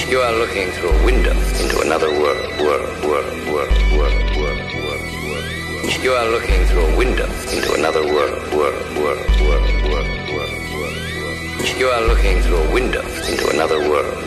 You are looking through a window into another world. You are looking through a window into another world. You are looking through a window into another world.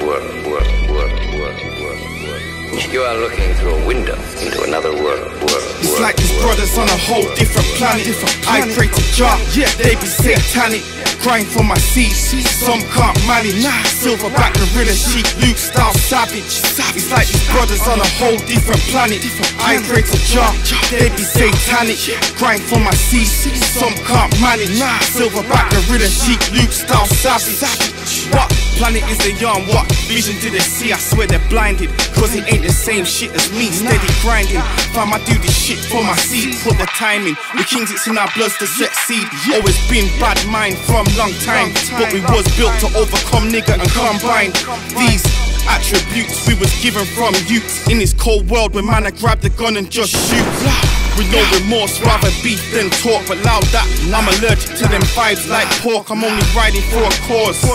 You are looking through a window into another world. It's like these brothers on a whole different planet. I pray to Jah, they be satanic. Crying for my seeds, some can't manage. Silverback gorilla, Sheik Luke style savage. It's like these brothers on a whole different planet. I pray to Jah, they be satanic. Crying for my seeds, some can't manage. Silverback gorilla, Sheik Luke style savage. What planet is the yarn? What vision do they see? I swear they're blinded, cause it ain't the same shit as me. Steady grinding, fam, I do this shit for my seed. Put the time in, we kings, it's in our bloods to succeed. Always been bad mind from long time, but we was built to overcome, nigga, and combine these attributes we was given from youth. In this cold world where man I grab the gun and just shoot. With no remorse, rather beef than talk. But loud that, I'm allergic to them vibes like pork. I'm only riding for a cause, for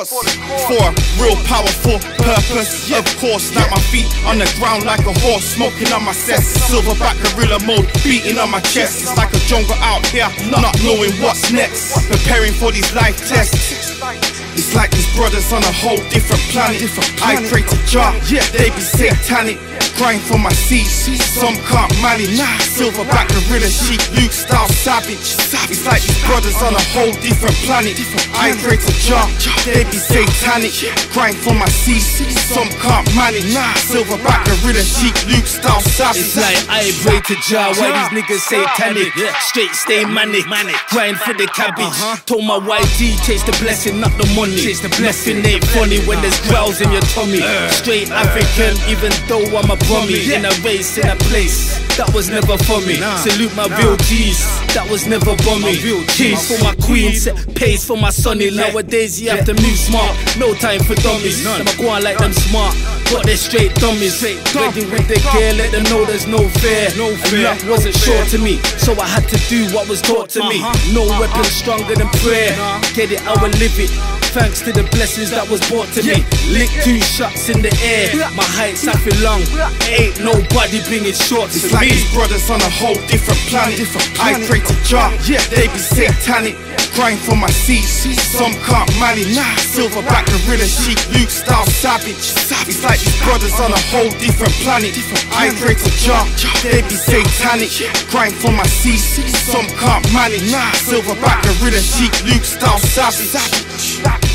a real powerful purpose. Of course, like my feet on the ground like a horse, smoking on my cess. Silverback gorilla mode, beating on my chest. It's like a jungle out here, not knowing what's next. Preparing for these life tests. It's like these brothers on a whole different planet. I pray to Jah, they be satanic. Crying for my seeds, some can't manage. Silverback gorilla, Sheik Luke style savage. It's like these brothers on a whole different planet. I pray to Jah, they be satanic. Crying for my seeds, some can't manage. Silverback gorilla, Sheik Luke style savage. It's like I pray to Jah, why these niggas satanic? Straight stay manic, grind for the cabbage. Told my YG, chase the blessing, not the money. Blessing ain't funny when there's growls in your tummy. Straight African, even though I'm a brummie. In a race, in a place, that was never for me. Salute my real G's, that was never bummy. Cheese for my queen, set pace for my sonny. Nowadays you have to move smart, no time for dummies. Them I go on like them smart, but they're straight dummies. Ready with the gear, let them know there's no fear. And luck wasn't sure to me, so I had to do what was taught to me. No weapon stronger than prayer. Get it, I will live it, thanks to the blessings that was brought to me. Lick 2 shots in the air, my heights I feel long. Ain't nobody bringing short to it's like me. these brothers on a whole different planet. I pray to Jah, they be satanic. Crying for my seeds, some can't manage. Silverback gorilla, Sheik Luke style savage. It's like these brothers on a whole different planet. I pray to Jah, they be satanic. Crying for my seeds, some can't manage. Silverback gorilla, Sheik Luke style savage.